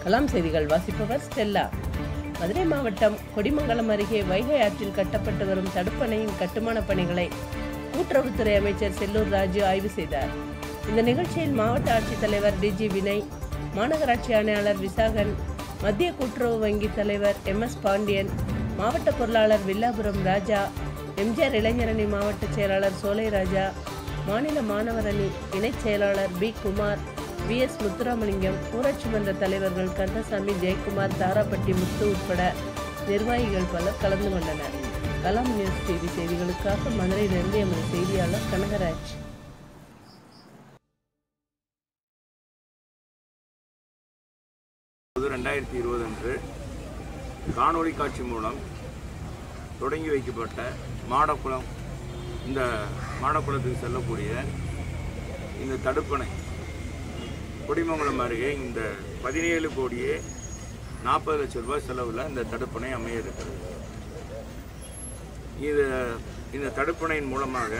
கலாம் செய்திகள் வாசிப்பவர் ஸ்டெல்லா. மதுரை மாவட்டம் கொடிமங்கலம் அருகே வைகை ஆற்றில் கட்டப்பட்டு வரும் தடுப்பணையின் கட்டுமான பணிகளை கூட்டுறவுத்துறை அமைச்சர் செல்லூர் ராஜு ஆய்வு செய்தார். இந்த நிகழ்ச்சியில் மாவட்ட ஆட்சித்தலைவர் டிஜி வினய், மாநகராட்சி ஆணையாளர் விசாகன், மத்திய கூட்டுறவு வங்கி தலைவர் MS பாண்டியன், மாவட்ட பொருளாளர் வில்லாபுரம் ராஜா, எம்ஜிஆர் இளைஞரணி மாவட்ட செயலாளர் சோலை ராஜா, மாநில மாணவர் அணி இணைச் செயலாளர் B குமார், VS முத்துராமலிங்கம், ஊராட்சி மன்ற தலைவர்கள் கந்தசாமி, ஜெயக்குமார், தாராப்பட்டி முத்து உட்பட நிர்வாகிகள் பலர் கலந்து கொண்டனர். கலாம் நியூஸ் டிவி செய்திகளுக்காக மதுரையிலிருந்து எமது செய்தியாளர் கனகராஜ். 2020 அன்று காணொளி காட்சி மூலம் தொடங்கி வைக்கப்பட்ட மாடக்குளம், இந்த மாடக்குளத்துக்கு செல்லக்கூடிய இந்த தடுப்பணை கொடிமங்கலம் அருகே இந்த 17 கோடியே 40 லட்சம் ரூபாய் செலவில் இந்த தடுப்பணை அமைய இருக்கிறது. இந்த தடுப்பணையின் மூலமாக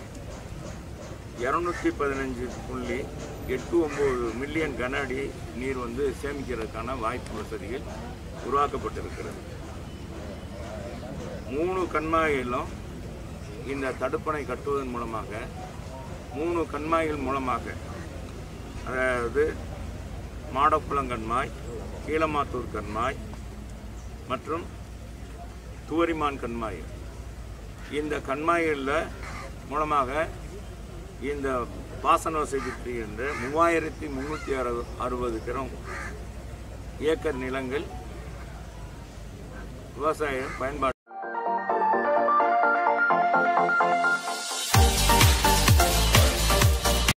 215.89 மில்லியன் கன அடி நீர் சேமிக்கிறதுக்கான வாய்ப்பு வசதிகள் உருவாக்கப்பட்டிருக்கிறது. 3 கண்மாய்களும் இந்த தடுப்பணை கட்டுவதன் மூலமாக 3 கண்மாய்கள் மூலமாக, அதாவது மாடக்குளம் கண்மாய், கீழமாத்தூர் கண்மாய் மற்றும் துவரிமான் கண்மாய், இந்த கண்மாய்களில் மூலமாக இந்த பாசன வசதி என்ற 3360 ஏக்கர் நிலங்கள் விவசாய பயன்பாடு